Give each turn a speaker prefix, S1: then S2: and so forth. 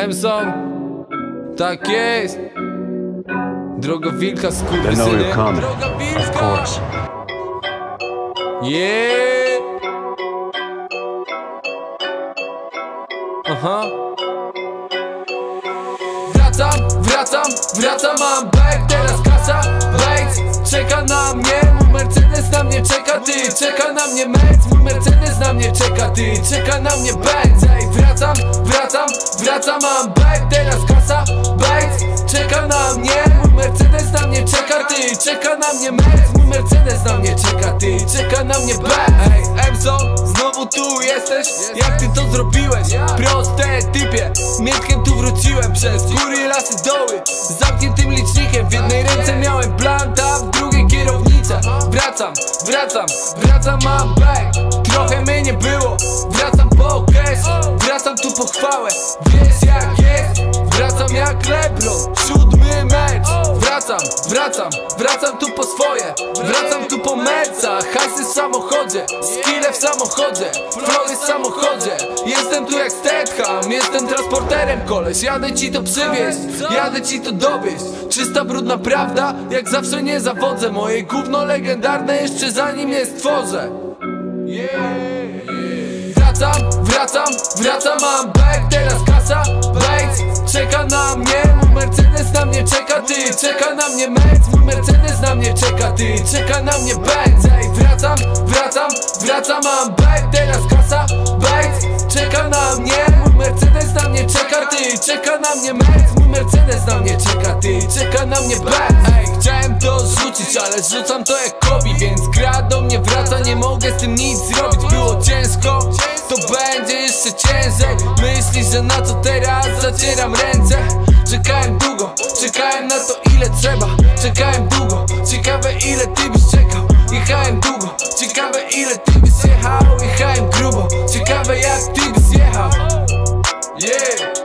S1: Emson, tak jest. Droga wilka, skurwysyny. Droga wilka. Yeah. Aha. Wracam, mam back, teraz kasa, Bates czeka na mnie, mój Mercedes na mnie czeka, ty czeka na mnie Merc, mój Mercedes na mnie czeka, ty czeka na mnie Bates. Ej, wracam, mam back, teraz kasa, Bates czeka na mnie, mój Mercedes na mnie czeka, ty czeka na mnie Merc, mój Mercedes na mnie czeka, ty czeka na mnie Bates. Ej, Emson, znowu tu jesteś, jak ty to zrobiłeś? Proste typie, mietkiem tu wróciłem przez góry, lasy, doły, z zamkniętym licznikiem. W jednej ręce miałem planta, w drugiej kierownicę. Wracam, mam back, trochę mnie nie było. Wracam po cash, wracam tu po chwałę. Wiesz jak jest, wracam jak LeBron, 7. mecz. Wracam tu po swoje, wracam tu po mercach. Hajsy w samochodzie, skille w samochodzie, flowy w samochodzie. Jestem tu jak Statham, jestem transporterem koleś. Jadę ci to przywieźć, jadę ci to dowieść. Czysta brudna prawda, jak zawsze nie zawodzę. Moje gówno legendarne jeszcze zanim je stworzę. Wracam, mam back, teraz kasa, Bates czeka na mnie, mój Mercedes na mnie czeka, ty czeka na mnie Merc, mój Mercedes na mnie czeka, ty czeka na mnie Bates. Ej, wracam, mam back, teraz kasa, Bates czeka na mnie, mój Mercedes na mnie czeka, ty czeka na mnie Merc, mój Mercedes na mnie czeka, ty czeka na mnie Bates. Ej, chciałem to rzucić, ale rzucam to jak Kobe, więc gra do mnie wraca, nie mogę z tym nic zrobić. Było ciężko, to będzie jeszcze ciężej. Myślisz, że na co teraz zacieram ręce? Czekałem długo, czekałem na to ile trzeba. Czekałem długo, ciekawe ile ty byś czekał. Jechałem długo, ciekawe ile ty byś jechał. Jechałem grubo, ciekawe jak ty byś jechał. Yeah.